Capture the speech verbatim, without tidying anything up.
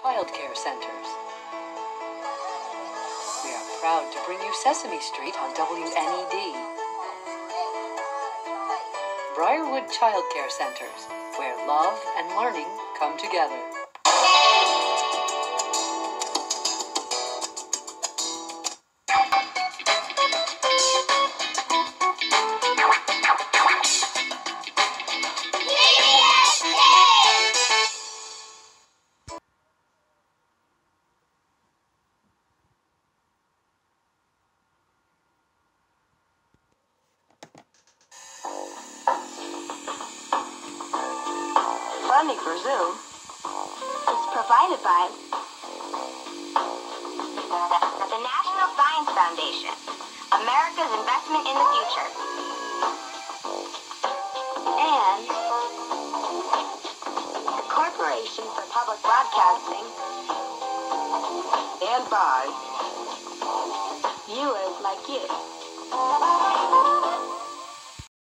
child care centers. We are proud to bring you Sesame Street on W N E D. Briarwood Child Care Centers, where love and learning come together. Funding for Zoom is provided by the National Science Foundation, America's investment in the future, and the Corporation for Public Broadcasting, and by viewers like you.